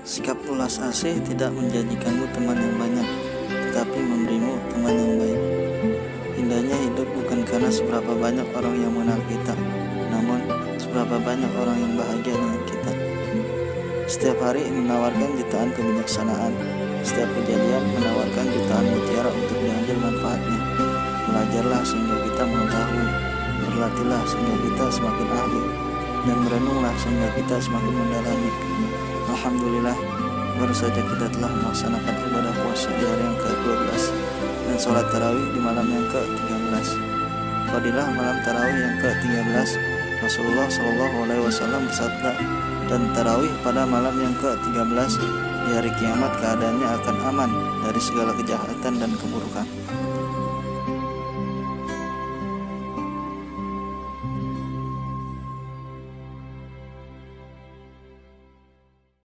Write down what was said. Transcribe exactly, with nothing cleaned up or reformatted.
Sikap ulas asih tidak menjanjikanmu teman yang banyak, tetapi memberimu teman yang baik. Indahnya hidup bukan karena seberapa banyak orang yang mengenal kita, namun seberapa banyak orang yang bahagia dengan kita. Setiap hari menawarkan jutaan kebijaksanaan, setiap kejadian menawarkan jutaan mutiara untuk diambil manfaatnya. Belajarlah sehingga kita mengetahui, berlatihlah sehingga kita semakin ahli, dan merenunglah sehingga kita semakin mendalami. Alhamdulillah, baru saja kita telah melaksanakan ibadah puasa di hari yang ke dua belas dan sholat tarawih di malam yang ke tiga belas. Fadilah malam tarawih yang ke tiga belas, Rasulullah shallallahu alaihi wasallam bersabda, dan tarawih pada malam yang ke tiga belas di hari kiamat keadaannya akan aman dari segala kejahatan dan keburukan.